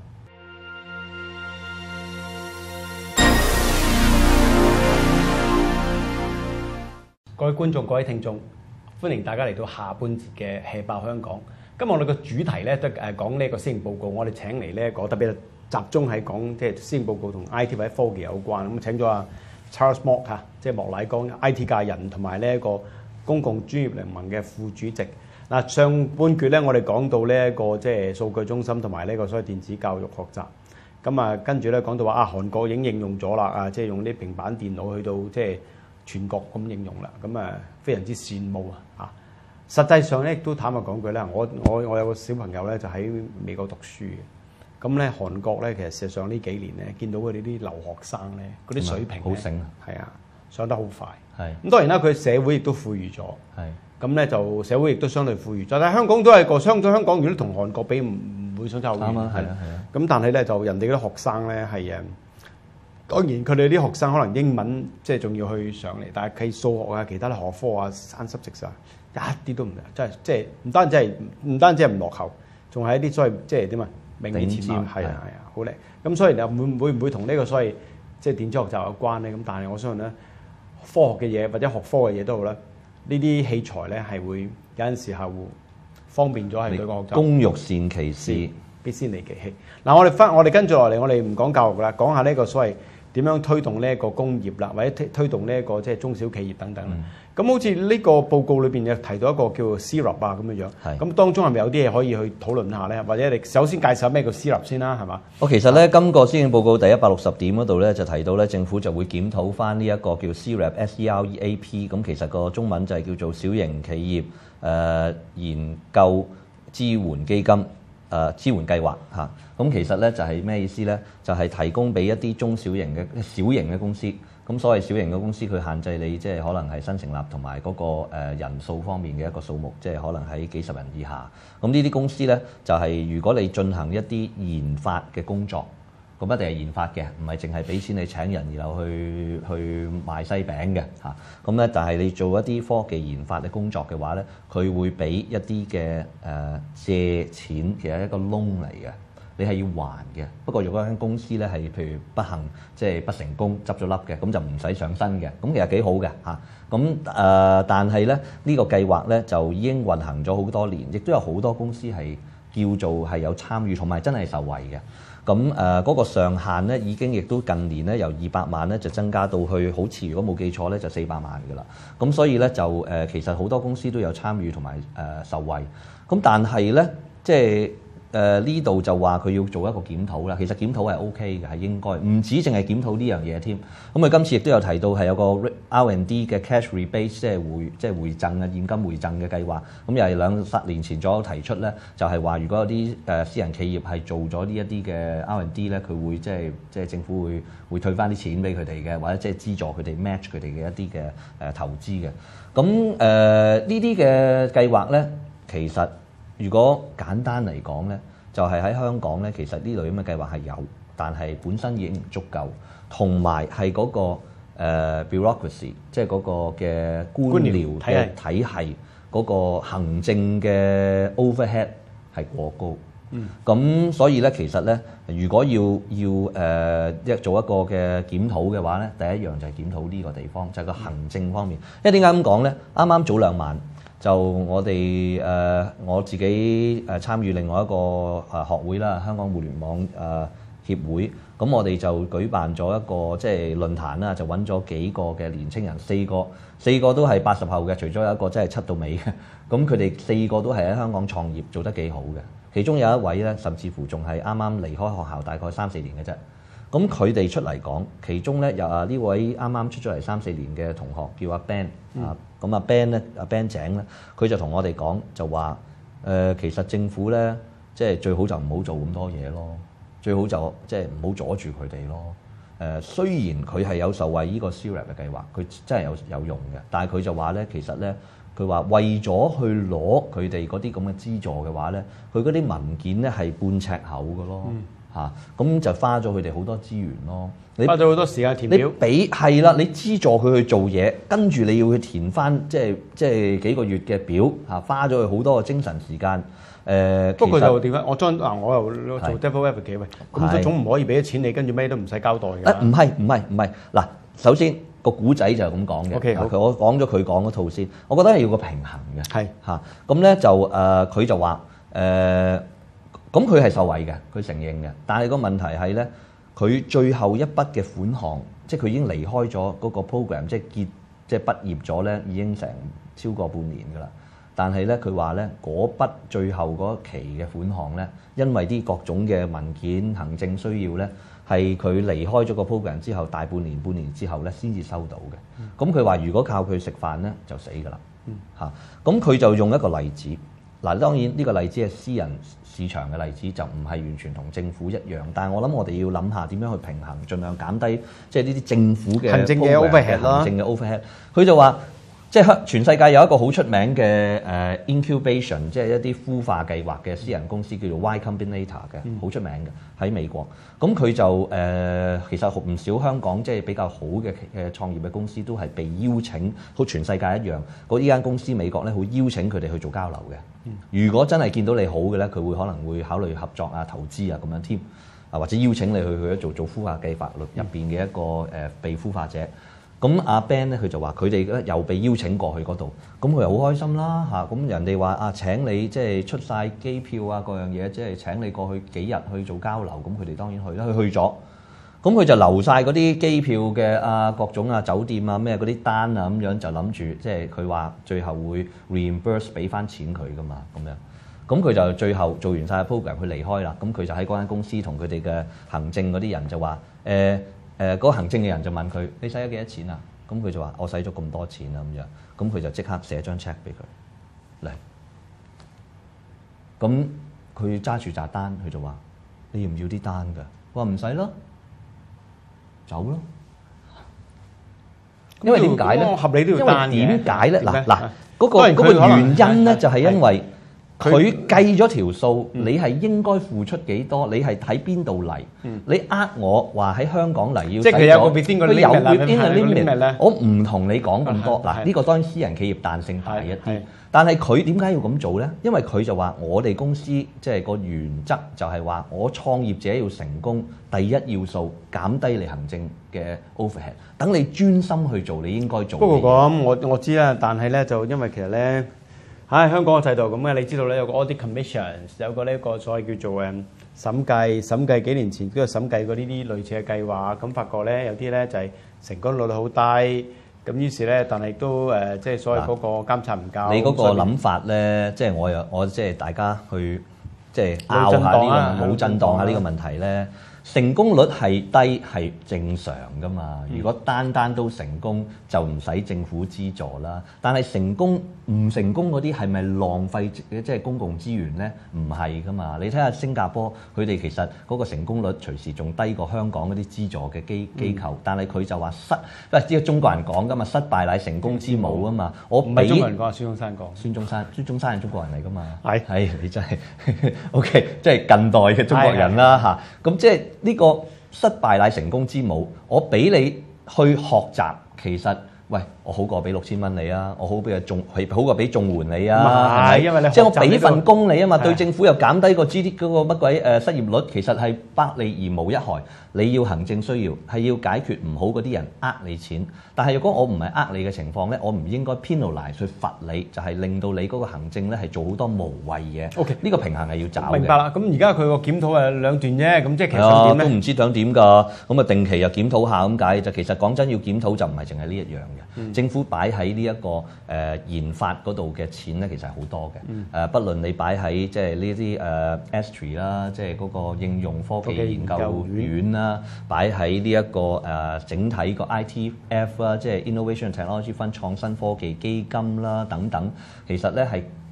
各位觀眾、各位聽眾，歡迎大家嚟到下半節嘅《氣爆香港》。今日我哋個主題咧都講呢個施政報告，我哋請嚟呢個特別集中係講即係施政報告同 IT 或者科技有關。咁請咗阿 Charles Mok 嚇，即係莫乃光 IT 界人，同埋呢一個公共專業聯盟嘅副主席。嗱，上半段咧我哋講到呢一個即係數據中心同埋呢個所謂電子教育學習。咁啊，跟住咧講到話韓國已經應用咗啦，即係用啲平板電腦去到即係全國咁應用啦，咁啊非常之羨慕啊！實際上咧，亦都坦白講句咧，我有個小朋友咧就喺美國讀書嘅，咁咧韓國咧其實事實上呢幾年咧見到佢哋啲留學生咧嗰啲水平好醒， 係啊，上得好快。係咁當然啦，佢社會亦都富裕咗，係咁咧就社會亦都相對富裕咗。但係香港都係個香港，如果同韓國比唔會相差好遠。啱啊，係啊。咁但係咧就人哋嗰啲學生咧係當然，佢哋啲學生可能英文即係仲要去上嚟，但係佢數學啊、其他啲學科啊、生濕直晒一啲都唔得，即係唔單止係唔落後，仲係一啲所謂即係點啊名列前茅，係啊好叻。咁所以你會唔會同呢個所謂即係電子學習有關咧？咁但係我相信咧，科學嘅嘢或者學科嘅嘢都好啦，呢啲器材咧係會有陣時候方便咗係對個學習。 工欲善其事， 必先利其器。嗱，我哋跟住落嚟，我哋唔講教育啦，講下呢個所謂點樣推動呢一個工業啦，或者推動呢一個即係中小企業等等啦。咁好似呢個報告裏邊有提到一個叫做 CREP 啊咁嘅樣。咁當中係咪有啲嘢可以去討論下咧？或者你首先介紹咩叫 CREP 先啦，係嘛？ 其實咧，今個施政報告第160點嗰度咧就提到咧，政府就會檢討翻呢一個叫 CREP SEREAP。咁其實個中文就係叫做小型企業研究支援基金。支援計劃嚇，咁其實咧就係咩意思咧？就係提供俾一啲中小型嘅公司。咁所謂小型嘅公司，佢限制你即係可能係新成立同埋嗰個人數方面嘅一個數目，即係可能喺幾十人以下。咁呢啲公司咧就係如果你進行一啲研發嘅工作，咁一定係研發嘅，唔係淨係俾錢你請人，然後去賣西餅嘅嚇。咁咧，但係你做一啲科技研發嘅工作嘅話咧，佢會俾一啲嘅借錢，其實係一個 loan 嚟嘅，你係要還嘅。不過如果間公司咧係譬如不幸即係不成功執咗笠嘅，咁就唔使上身嘅。咁其實幾好嘅嚇。咁但係咧呢個計劃咧就已經運行咗好多年，亦都有好多公司係叫做係有參與，同埋真係受惠嘅。咁嗰個上限咧已經亦都近年咧由200萬咧就增加到去好似如果冇記錯咧就400萬㗎啦。咁所以咧就其實好多公司都有參與同埋受惠。咁但係咧即係呢度就話佢要做一個檢討啦。其實檢討係 OK 嘅，係應該，唔止淨係檢討呢樣嘢添。咁佢今次亦都有提到係有個 R&D 嘅 cash rebate，即係回贈啊現金回贈嘅計劃。咁又係2-3年前左右提出咧，就係話如果有啲私人企業係做咗呢一啲嘅 R&D 咧，佢會即係政府會退翻啲錢俾佢哋嘅，或者即係資助佢哋 match 佢哋嘅一啲嘅投資嘅。咁呢啲嘅計劃咧，其實如果簡單嚟講咧，就係喺香港咧，其實呢類咁嘅計劃係有，但係本身已經唔足夠，同埋係嗰個bureaucracy，即係嗰個嘅官僚嘅體系嗰個行政嘅 overhead 係過高。咁所以咧，其實咧，如果要做一個嘅檢討嘅話咧，第一樣就係檢討呢個地方，就係個行政方面。因為點解咁講咧？啱啱早2晚。就我哋我自己參與另外一個學會啦，香港互聯網協會。咁我哋就舉辦咗一個即係論壇啦，就揾咗幾個嘅年青人，4個都係80後嘅，除咗有一個真係7到尾嘅。咁佢哋4個都係喺香港創業，做得幾好嘅。其中有一位咧，甚至乎仲係啱啱離開學校大概3-4年嘅啫。咁佢哋出嚟講，其中咧有呢位啱啱出咗嚟3-4年嘅同學叫阿 Ben 咁阿 Ben 咧，阿 Ben 井咧，佢就同我哋講就話其實政府咧即係最好就唔好做咁多嘢咯，最好就即係唔好阻住佢哋咯。雖然佢係有受惠呢個 CREP 嘅計劃，佢真係有用嘅，但係佢就話咧其實咧佢話為咗去攞佢哋嗰啲咁嘅資助嘅話咧，佢嗰啲文件咧係半尺厚嘅咯。咁就花咗佢哋好多資源咯。你花咗好多時間填表。 係啦，你資助佢去做嘢，跟住你要去填翻即係幾個月嘅表花咗佢好多嘅精神時間。 不過佢就點解？我又做 devil advocate 喂，咁都總唔可以俾咗錢你，跟住咩都唔使交代㗎。 唔係嗱，首先個古仔就係咁講嘅。 OK， 我講咗佢講嗰套先，我覺得係要個平衡嘅。 係咁咧就佢就話咁佢係受惠嘅，佢承認嘅。但係個問題係咧，佢最後一筆嘅款項，即係佢已經離開咗嗰個 program，即係畢業咗咧，已經成超過半年㗎啦。但係咧，佢話咧嗰筆最後嗰期嘅款項咧，因為啲各種嘅文件、行政需要咧，係佢離開咗個 program 之後大半年之後咧，先至收到嘅。咁佢話如果靠佢食飯咧，就死㗎啦。咁佢就用一個例子。嗱，當然呢個例子係私人市場嘅例子，就唔係完全同政府一樣。但係我諗我哋要諗下點樣去平衡，盡量減低即係呢啲政府嘅行政嘅 overhead 啦。 行政嘅 overhead。佢就話，即係全世界有一個好出名嘅incubation， 即係一啲孵化計劃嘅私人公司叫做 Y Combinator 嘅，好出名嘅喺美國。咁佢就其實唔少香港即係比較好嘅創業嘅公司都係被邀請，好全世界一樣。呢間公司美國咧會邀請佢哋去做交流嘅。如果真係見到你好嘅咧，佢會可能會考慮合作啊、投資啊咁樣添，或者邀請你去做孵化計劃入邊嘅一個被孵化者。咁阿 Ben 咧，佢就話佢哋咧又被邀請過去嗰度，咁佢又好開心啦嚇。咁人哋話請你即係出晒機票啊各樣嘢，即係請你過去幾日去做交流，咁佢哋當然去啦。佢去咗，咁佢就留晒嗰啲機票嘅各種酒店咩嗰啲單啊咁樣，就諗住即係佢話最後會 reimburse 俾翻錢佢噶嘛咁樣。咁佢就最後做完晒 program，佢離開啦。咁佢就喺嗰間公司同佢哋嘅行政嗰啲人就話嗰個行政嘅人就問佢：你使咗幾多錢啊？咁佢就話：我使咗咁多錢啊咁樣。咁佢就即刻寫張 check 俾佢嚟。咁佢揸住紮單，佢就話：你要唔要啲單㗎？我話唔使咯，走咯。因為點解咧？ 合理都要單嘅。 因為點解咧？嗱，嗰個原因咧就係因為佢計咗條數，你係應該付出幾多？你係喺邊度嚟？你我話喺香港嚟要， 即係佢有個 within 個 limit，我唔同你講咁多。嗱，呢個當然私人企業彈性大一啲，但係佢點解要咁做咧？因為佢就話我哋公司即係個原則就係話，我創業者要成功，第一要素減低你行政嘅 overhead， 等你專心去做你應該做嘅嘢。 不過咁我知啦，但係咧就因為其實咧。香港嘅制度咁嘅，你知道咧有個 audit commission， 有個呢個所謂叫做審計幾年前都有審計過呢啲類似嘅計劃，咁發覺咧有啲咧就係成功率好低，咁於是咧但係都即係所謂嗰個監察唔夠。 你嗰個諗法咧，即係我即係大家去即係拗下呢個冇震盪下呢個問題咧。成功率係低係正常噶嘛？如果單都成功，就唔使政府資助啦。但係成功唔成功嗰啲係咪浪費即係公共資源咧？唔係噶嘛。你睇下新加坡，佢哋其實嗰個成功率隨時仲低過香港嗰啲資助嘅機構，但係佢就話因為只係中國人講噶嘛，失敗乃成功之母啊嘛。我唔係中國人講，孫中山係中國人嚟噶嘛？係你真係 OK， 即係近代嘅中國人啦嚇。咁即係。呢個失敗乃成功之母，我俾你去學習，其實喂，我好過俾6000蚊你啊，我好過俾綜援你啊，係咪？因為你即係我俾份工你啊嘛，對政府又減低個 GDP 嗰個乜鬼失業率，其實係百利而無一害。你要行政需要係要解決唔好嗰啲人你錢，但係如果我唔係你嘅情況咧，我唔應該 penalize 去罰你，就係令到你嗰個行政咧係做好多無謂嘢。OK， 呢個平衡係要找嘅。 明白啦。咁而家佢個檢討係兩段啫，咁即係其實想點咧？ 都唔知想點㗎。咁定期又檢討下咁解。就其實講真，要檢討就唔係淨係呢一樣嘅。政府擺喺呢一個研發嗰度嘅錢咧，其實係好多嘅。不論你擺喺即係呢啲Astri 啦，即係嗰個應用科技研究院啦。擺喺呢一個整體個 ITF 啦，即係 Innovation Technology Fund 創新科技基金啦等等，其實咧係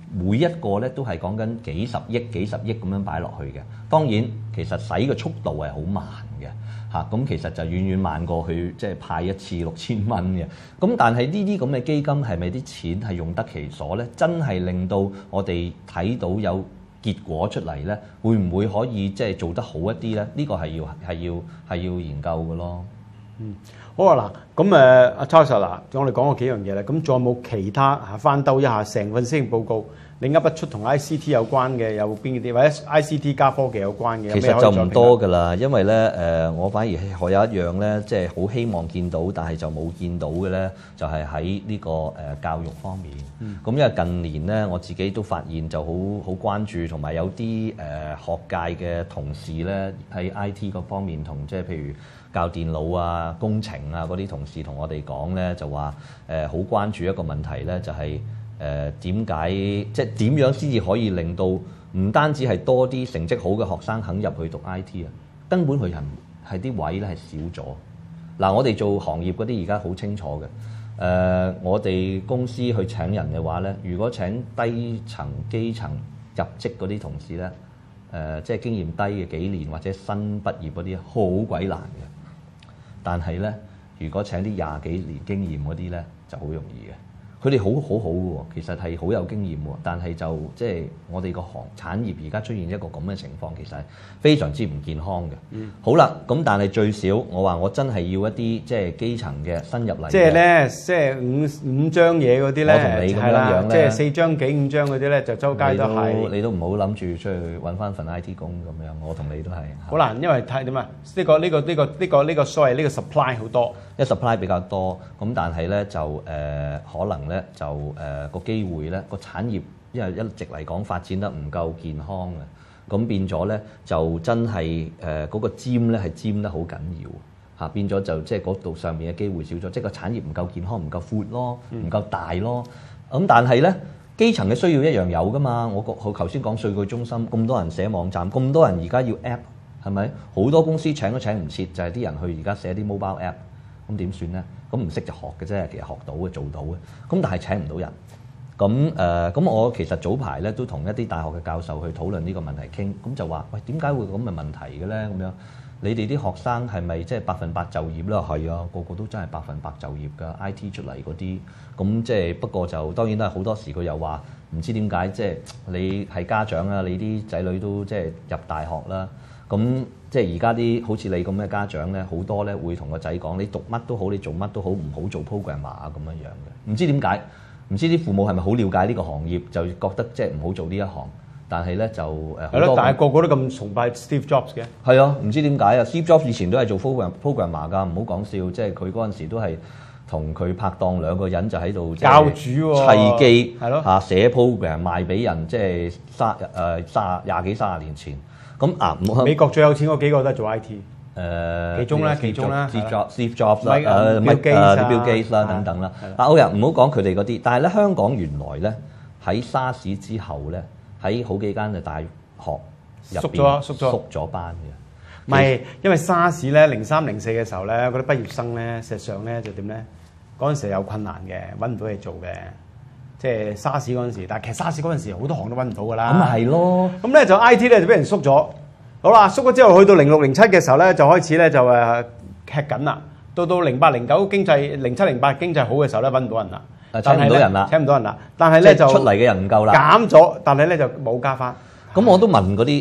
每一個咧都係講緊幾十億咁樣擺落去嘅。當然其實使嘅速度係好慢嘅嚇，咁其實就遠遠慢過去即係派一次6000蚊嘅。咁但係呢啲咁嘅基金係咪啲錢係用得其所咧？真係令到我哋睇到有結果出嚟咧，會唔會可以即係做得好一啲咧？呢個係要研究嘅咯。 好啊嗱，咁阿 Charles 嗱，我哋講過幾樣嘢啦，咁仲有冇其他翻兜一下成份施政報告，你噏得出同 ICT 有關嘅有邊啲，或者 ICT 加科技有關嘅？ 其實就唔多㗎啦，因為咧我反而我有一樣咧，即係好希望見到，但係就冇見到嘅咧，就係喺呢個教育方面。咁因為近年咧，我自己都發現就好關注，同埋有啲學界嘅同事咧喺 IT 嗰方面同即係譬如教電腦啊、工程啊嗰啲同事同我哋講咧，就話好關注一個問題咧，就係點解即係點樣先至可以令到唔單止係多啲成績好嘅學生肯入去讀 IT 啊，根本佢係啲位咧係少咗。嗱，我哋做行業嗰啲而家好清楚嘅，我哋公司去請人嘅話咧，如果請低層基層入職嗰啲同事咧，即係經驗低嘅幾年或者新畢業嗰啲，好鬼難嘅。但係咧，如果請啲20幾年經驗嗰啲咧，就好容易嘅。佢哋好嘅喎，其實係好有經驗喎，但係就即係我哋個產業而家出現一個咁嘅情況，其實係非常之唔健康嘅。好啦，咁但係最少我話我真係要一啲即係基層嘅新入嚟嘅。即係咧，即係五張嘢嗰啲咧， 我同你咁樣咧， 即係4張幾5張嗰啲咧，就周街都係。 你都唔好諗住出去揾翻份 IT 工咁樣，我同你都係。 好難，因為睇點啊？呢個所謂呢個 supply 好多， 一 supply 比較多，咁但係咧就可能咧就個機會咧個產業，因為一直嚟講發展得唔夠健康嘅，咁變咗咧就真係嗰個尖咧係尖得好緊要嚇，變咗就即係嗰度上面嘅機會少咗，即係個產業唔夠健康、唔夠闊咯、唔夠大咯。咁但係咧基層嘅需要一樣有噶嘛。我頭先講數據中心咁多人寫網站，咁多人而家要 app 係咪？好多公司請都請唔切，就係啲人去而家寫啲 mobile app。咁點算咧？咁唔識就學嘅啫，其實學到嘅做到嘅。咁但係請唔到人。咁我其實早排咧都同一啲大學嘅教授去討論呢個問題傾，咁就話喂，點解會咁嘅問題嘅咧？咁樣你哋啲學生係咪即係100%就業咧？係啊，個個都真係100%就業㗎。IT 出嚟嗰啲，咁即係不過就當然都係好多時佢又話唔知點解，即係你係家長啊，你啲仔女都即係入大學啦。咁即係而家啲好似你咁嘅家長咧，好多咧會同個仔講：你讀乜都好，你做乜都好，唔好做 programmer 啊咁樣樣嘅。唔知點解，唔知啲父母係咪好了解呢個行業，就覺得即係唔好做呢一行。但係咧就係咯，但係個個都咁崇拜 Steve Jobs 嘅。 係啊，唔知點解啊 Steve Jobs 以前都係做 programmer 㗎，唔好講笑，即係佢嗰陣時都係同佢拍檔兩個人就喺度教主喎， 砌機係咯嚇寫 program 賣俾人，即係廿幾30年前。咁美國最有錢嗰幾個都係做 IT，其中啦 ，Steve Jobs 啦，Bill Gates 啦等等啦。好嘅，唔好講佢哋嗰啲，但係咧香港原來咧喺沙士之後咧，喺好幾間嘅大學入邊縮咗班嘅。 唔係，因為沙士咧03、04嘅時候咧，嗰啲畢業生咧，事實上咧就點咧？嗰陣時有困難嘅，揾唔到嘢做嘅。即係沙士嗰陣時，但係其實沙士嗰陣時好多行都揾唔到㗎啦。 咁咪係咯。 咁咧就 I T 咧就俾人縮咗。好啦，縮咗之後去到06、07嘅時候咧，就開始咧就劇緊啦。到08、09經濟07、08經濟好嘅時候咧，揾唔到人啦。 請唔到人啦。 請唔到人啦。但係咧就出嚟嘅人唔夠啦。 減咗，但係咧就冇加翻。 咁我都問嗰啲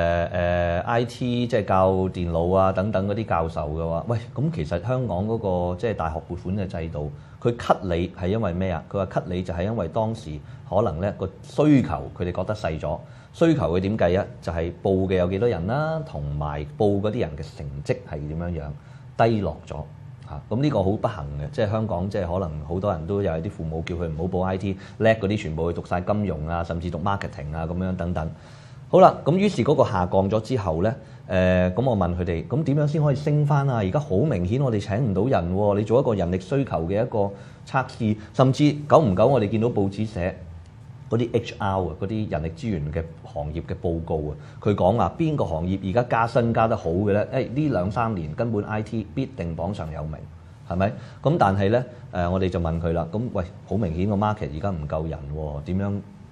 I T 即係教電腦啊等等嗰啲教授嘅話，喂，咁其實香港嗰個即係大學撥款嘅制度，佢 cut 你係因為咩啊？佢話 cut 你就係因為當時可能咧個需求佢哋覺得細咗，需求佢點計啊？就係報嘅有幾多人啦，同埋報嗰啲人嘅成績係點樣樣低落咗嚇。咁呢個好不幸嘅，即係香港即係可能好多人都有啲父母叫佢唔好報 I T， 叻嗰啲全部去讀晒金融啊，甚至讀 marketing 啊咁樣等等。好啦，咁於是嗰個下降咗之後咧，咁我問佢哋，咁點樣先可以升翻啊？而家好明顯我哋請唔到人喎，你做一個人力需求嘅一個測試，甚至久唔久我哋見到報紙寫嗰啲 HR 啊，嗰啲人力資源嘅行業嘅報告啊，佢講話邊個行業而家加薪加得好嘅咧？呢2-3年根本 IT 必定榜上有名，係咪？咁但係咧，我哋就問佢啦，咁喂，好明顯個 market 而家唔夠人喎，點樣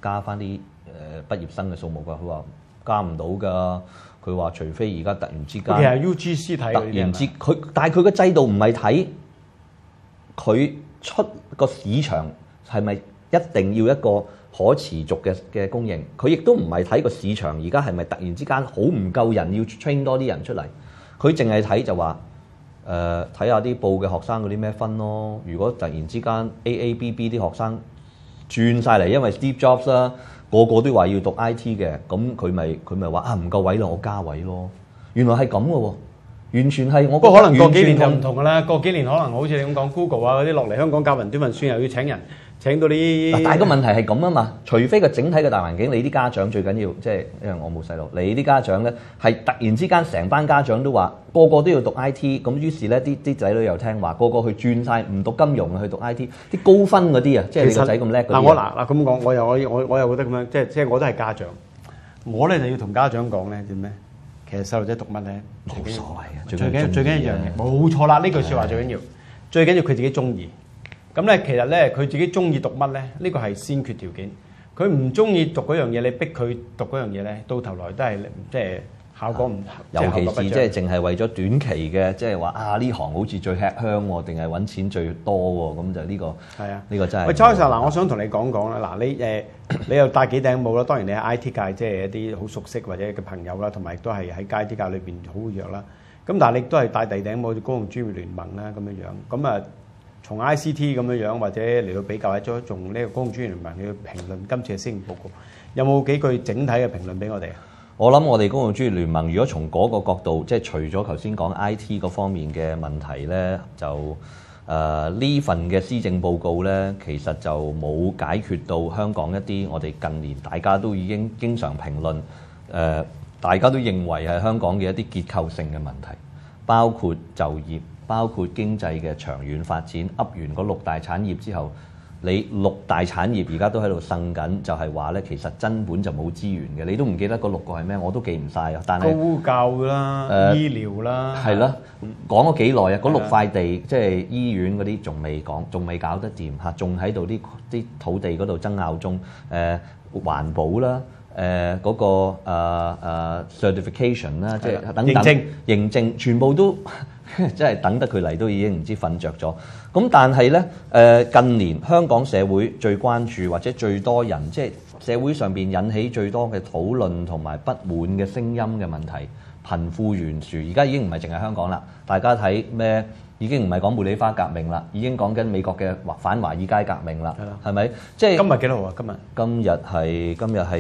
加翻啲畢業生嘅數目㗎。佢話加唔到㗎。佢話除非而家突然之間， 其實 UGC 睇突然之佢，但係佢嘅制度唔係睇佢出個市場係咪一定要一個可持續嘅供應，佢亦都唔係睇個市場而家係咪突然之間好唔夠人，要 train 多啲人出嚟。佢淨係睇就話睇下啲報嘅學生嗰啲咩分咯。如果突然之間 AABB 啲學生轉晒嚟，因為 Steve Jobs 啦，個個都話要讀 IT 嘅，咁佢咪話啊唔夠位咯，我加位咯。原來係咁嘅喎，完全係我。 不過可能過幾年就唔同㗎啦，過幾年可能好似你咁講 Google 啊嗰啲落嚟香港教雲端運算又要請人。請到啲， 但係個問題係咁啊嘛，除非個整體嘅大環境，你啲家長最緊要，即係因為我冇細路，你啲家長咧係突然之間成班家長都話個個都要讀 IT， 咁於是咧啲仔女又聽話，個個去轉晒唔讀金融去讀 IT， 啲高分嗰啲啊，即係你個仔咁叻嗰啲。 嗱咁講，我又覺得咁樣，即係我都係家長，我咧就要同家長講咧點咩？其實細路仔讀乜咧冇所謂啊， 最緊要一樣嘢，冇錯啦，呢句説話最緊要，最緊要佢自己中意。咁咧，其實咧，佢自己中意讀乜咧？呢個係先決條件。佢唔中意讀嗰樣嘢，你逼佢讀嗰樣嘢咧，到頭來都係即係效果唔， 尤其是即係淨係為咗短期嘅，即係話啊呢行好似最吃香喎，定係揾錢最多喎，咁就呢個係啊，呢個真係。喂 ，Charles嗱，我想同你講講啦，嗱你又戴幾頂帽啦？當然你喺 IT 界即係一啲好熟悉或者嘅朋友啦，同埋亦都係喺 IT 界裏邊好活躍啦。咁但係你都係戴第二頂帽，公共專業聯盟啦咁樣樣，咁啊。從 ICT 咁樣或者嚟到比較，咗從呢個公共專業聯盟去評論今次嘅施政報告，有冇幾句整體嘅評論俾我哋啊？ 我諗我哋公共專業聯盟，如果從嗰個角度，即係除咗頭先講 IT 嗰方面嘅問題咧，就呢份嘅施政報告咧，其實就冇解決到香港一啲我哋近年大家都已經經常評論，大家都認為係香港嘅一啲結構性嘅問題，包括就業。包括經濟嘅長遠發展，噏完嗰六大產業之後，你六大產業而家都喺度呻緊，就係話咧，其實根本就冇資源嘅，你都唔記得嗰6個係咩？我都記唔晒啊！但係高教啦、醫療啦， 係啦，講咗幾耐啊？嗰6塊地即係醫院嗰啲仲未講，仲未搞得掂嚇，仲喺度啲土地嗰度爭拗中。環保啦，嗰個certification 啦，即係等等認證，全部都。即係等得佢嚟都已經唔知瞓着咗。咁但係咧，近年香港社會最關注或者最多人，即係社會上邊引起最多嘅討論同埋不滿嘅聲音嘅問題，貧富懸殊，而家已經唔係淨係香港啦。大家睇咩？已經唔係講茉莉花革命啦，已經講緊美國嘅反華爾街革命啦，係咪？即係今日幾多號啊？ 今日係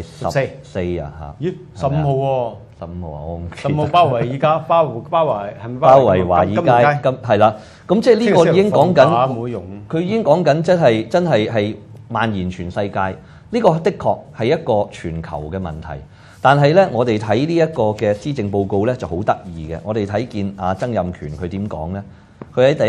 14啊嚇。 咦，15號喎 ？15號啊，我唔記得。 15號包圍而家包圍係咪包圍華爾街？係啦，咁即係呢個已經講緊，佢已經講緊，真係蔓延全世界。呢個的確係一個全球嘅問題。但係咧，我哋睇呢一個嘅施政報告咧就好得意嘅。我哋睇見阿曾蔭權佢點講咧？佢喺第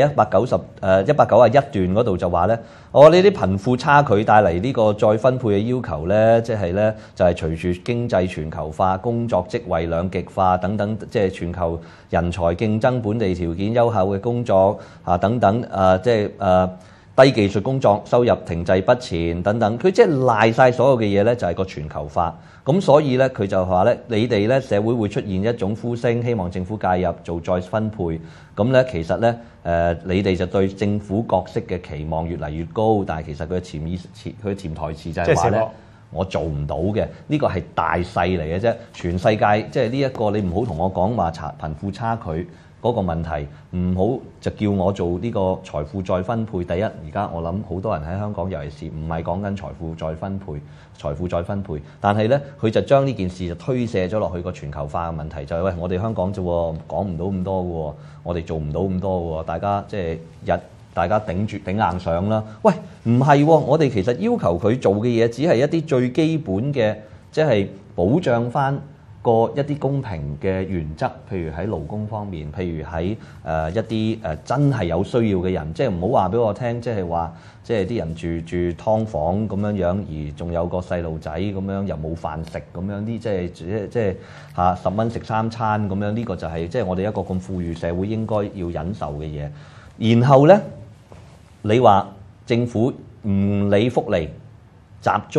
191段嗰度就話咧，呢啲貧富差距帶嚟呢個再分配嘅要求咧，即係咧就係隨住經濟全球化、工作職位兩極化等等，即係全球人才競爭、本地條件優厚嘅工作等等，即係低技術工作收入停滯不前等等，佢即係賴晒所有嘅嘢咧，就係個全球化。咁所以咧，佢就話咧，你哋咧社會會出現一種呼聲，希望政府介入做再分配。咁咧，其實咧，你哋就對政府角色嘅期望越嚟越高，但係其實佢嘅潛台詞就係話咧，我做唔到嘅，呢個係大勢嚟嘅啫。全世界即係呢一個，你唔好同我講話貧富差距嗰個問題，唔好就叫我做呢個財富再分配。第一，而家我諗好多人喺香港，尤其是唔係講緊財富再分配，但係咧佢就將呢件事就推卸咗落去個全球化嘅問題，就係喂，我哋香港啫喎，講唔到咁多嘅喎，我哋做唔到咁多嘅喎，大家即係大家頂硬上啦。喂，唔係喎，我哋其實要求佢做嘅嘢，只係一啲最基本嘅，即係保障翻一啲公平嘅原則，譬如喺勞工方面，譬如喺一啲真係有需要嘅人，即係唔好話俾我聽，即係話即係啲人住劏房咁樣，而仲有個細路仔咁樣又冇飯食咁樣，啲即係10蚊食3餐咁樣，呢個就係即係我哋一個咁富裕社會應該要忍受嘅嘢。然後咧，你話政府唔理福利，集中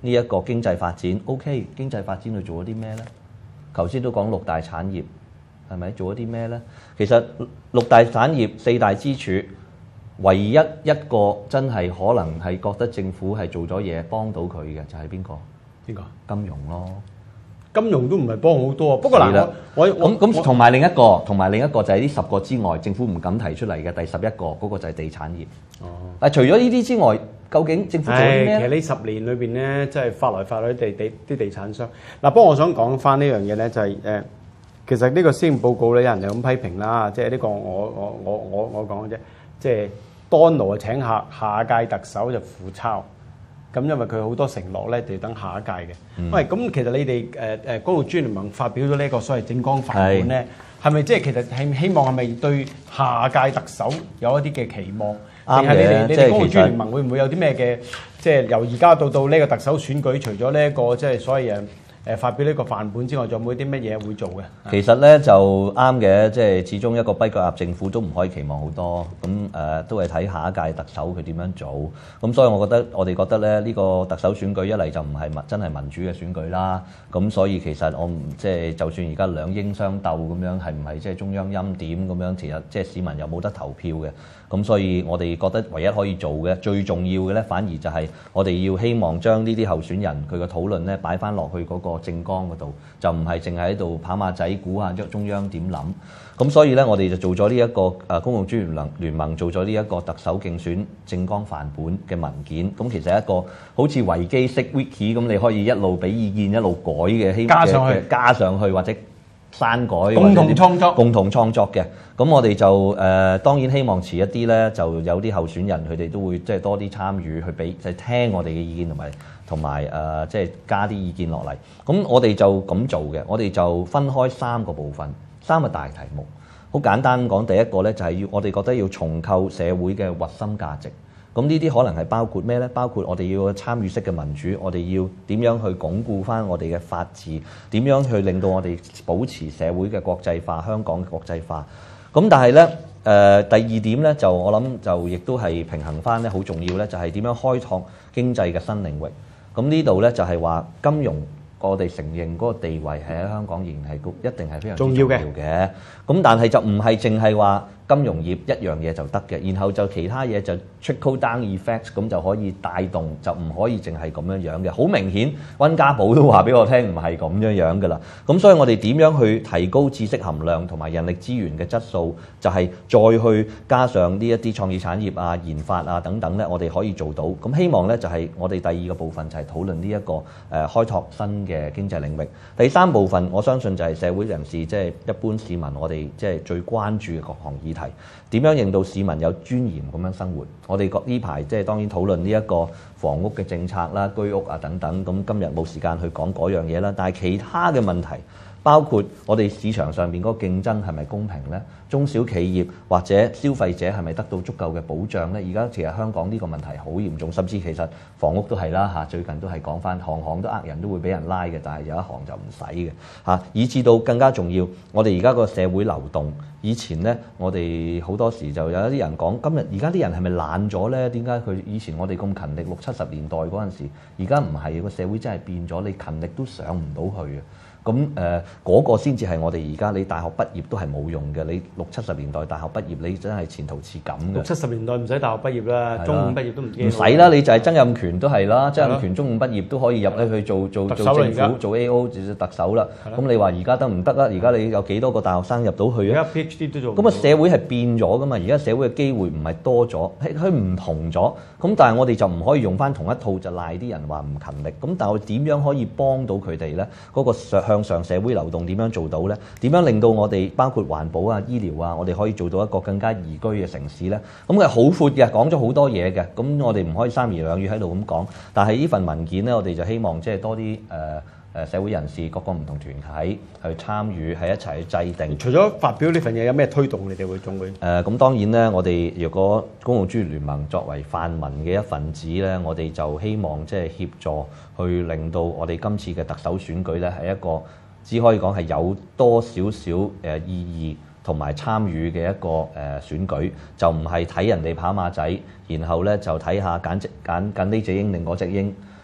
呢一個經濟發展 ，OK， 經濟發展去做咗啲咩呢？頭先都講六大產業，係咪做咗啲咩呢？其實六大產業四大支柱，唯一一個真係可能係覺得政府係做咗嘢幫到佢嘅，就係邊個？ 邊個？ 金融咯。 金融都唔係幫好多，不過嗱， 咁同埋另一個就係呢10個之外，政府唔敢提出嚟嘅第11個，嗰個就係地產業。哦，但係除咗呢啲之外，究竟政府做咗啲咩？ 其實呢10年裏邊咧，即係發來發去啲地產商。嗱，不過我想講翻呢樣嘢咧，就係其實呢個施政報告咧，有人就咁批評啦，即係呢個我講嘅啫，即係當勞請下屆特首就付鈔。咁因為佢好多承諾咧，就要等下一屆嘅。喂，咁其實你哋公共專業聯盟發表咗呢一個所謂政綱範本咧，係咪即係其實係希望係咪對下屆特首有一啲嘅期望？定係你哋公共專業聯盟會唔會有啲咩嘅？即係由而家到呢個特首選舉，除咗呢一個即係所謂發表呢個範本之外，仲有冇啲乜嘢會做嘅？ 其實咧就啱嘅，即係始終一個跛腳鴨政府都唔可以期望好多，咁都係睇下一屆特首佢點樣做。咁所以我哋覺得咧呢個特首選舉一嚟就唔係真係民主嘅選舉啦。咁所以其實我唔即係就算而家兩英相鬥咁樣，係唔係即係中央欽點咁樣？其實即係市民又冇得投票嘅。咁所以我哋覺得唯一可以做嘅最重要嘅咧，反而就係我哋要希望將呢啲候選人佢嘅討論咧擺翻落去嗰個政綱嗰度，就唔係淨係喺度跑馬仔估下中央點諗。咁所以咧，我哋就做咗呢一個公共專業聯盟做咗呢一個特首競選政綱範本嘅文件。咁其實係一個好似維基式 wiki 咁，你可以一路俾意見一路改嘅，加上去或者刪改，共同創作嘅。咁我哋就當然希望遲一啲咧，就有啲候選人佢哋都會即係多啲參與去俾就係聽我哋嘅意見同埋即係加啲意見落嚟。咁我哋就咁做嘅，我哋就分開3個部分，3個大題目。好簡單講，第一個咧就係我哋覺得要重構社會嘅核心價值。咁呢啲可能係包括咩呢？包括我哋要參與式嘅民主，我哋要點樣去鞏固翻我哋嘅法治，點樣去令到我哋保持社會嘅國際化，香港嘅國際化。咁但係呢，第2點呢，就我諗就亦都係平衡翻呢，好重要呢，就係點樣開創經濟嘅新領域。咁呢度呢，就係話金融，我哋承認嗰個地位係喺香港仍然係一定係非常重要嘅。咁但係就唔係淨係話金融業一樣嘢就得嘅，然後就其他嘢就 trickle down effect 咁就可以帶動，就唔可以淨係咁樣嘅。好明顯，溫家寶都話俾我聽唔係咁樣㗎啦。咁所以我哋點樣去提高知識含量同埋人力資源嘅質素，就係再去加上呢一啲創意產業啊、研發啊等等咧，我哋可以做到。咁希望咧就係我哋第2個部分就係討論呢一個開拓新嘅經濟領域。第3部分我相信就係社會人士即係一般市民，我哋即係最關注嘅各項議題。點樣令到市民有尊嚴咁樣生活？我哋呢排即係當然討論呢一個房屋嘅政策啦、居屋啊等等。咁今日冇時間去講嗰樣嘢啦。但係其他嘅問題，包括我哋市場上邊嗰個競爭係咪公平呢？中小企業或者消費者係咪得到足夠嘅保障呢？而家其實香港呢個問題好嚴重，甚至其實房屋都係啦嚇。最近都係講翻行都人都會俾人拉嘅，但係有一行就唔使嘅嚇。以至到更加重要，我哋而家個社會流動。以前呢，我哋好多時就有一啲人講，而家啲人係咪懶咗呢？點解佢以前我哋咁勤力，60、70年代嗰陣時，而家唔係，個社會真係變咗，你勤力都上唔到去啊！咁嗰個先至係我哋而家你大學畢業都係冇用嘅。你60、70年代大學畢業，你真係前途似錦嘅。 60、70年代唔使大學畢業啦，中五畢業都唔使啦。你就係曾蔭權都係啦，曾蔭權中五畢業都可以入去做政府做 AO 做特首啦。咁你話而家得唔得啊？而家你有幾多個大學生入到去啊？ 而家 PhD 都做。 咁啊，社會係變咗噶嘛？而家社會嘅機會唔係多咗，佢唔同咗。咁但係我哋就唔可以用翻同一套就賴啲人話唔勤力。咁但係我點樣可以幫到佢哋咧？嗰個向上社會流動點樣做到呢？點樣令到我哋包括環保啊、醫療啊，我哋可以做到一個更加宜居嘅城市呢？咁佢好闊嘅，講咗好多嘢嘅。咁我哋唔可以三言兩語喺度咁講。但係呢份文件呢，我哋就希望即係多啲社會人士各個唔同團體去參與，係一齊去制定。 除咗發表呢份嘢，有咩推動你哋會仲會？ 咁當然呢，我哋如果公共專業聯盟作為泛民嘅一份子呢，我哋就希望即係協助去令到我哋今次嘅特首選舉呢係一個只可以講係有多少少意義同埋參與嘅一個選舉，就唔係睇人哋跑馬仔，然後呢就睇下揀呢隻鷹定嗰隻鷹。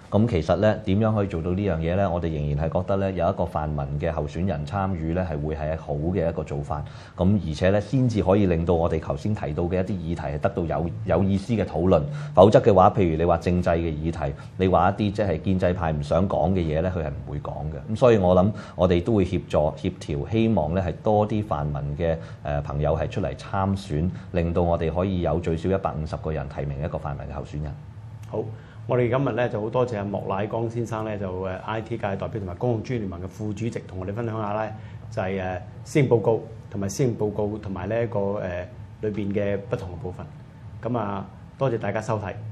咁其實咧點樣可以做到呢樣嘢咧？我哋仍然係覺得咧有一個泛民嘅候選人參與咧係會係好嘅一個做法。咁而且咧先至可以令到我哋頭先提到嘅一啲議題係得到有意思嘅討論。否則嘅話，譬如你話政制嘅議題，你話一啲即係建制派唔想講嘅嘢咧，佢係唔會講嘅。咁所以我諗我哋都會協助協調，希望咧係多啲泛民嘅朋友係出嚟參選，令到我哋可以有最少150個人提名一個泛民嘅候選人。 好。我哋今日咧就好多謝莫乃光先生咧，就IT 界代表同埋公共專業聯盟嘅副主席，同我哋分享下咧，就係施政報告同埋施政報告同埋呢一個裏邊嘅不同嘅部分。咁啊，多謝大家收睇。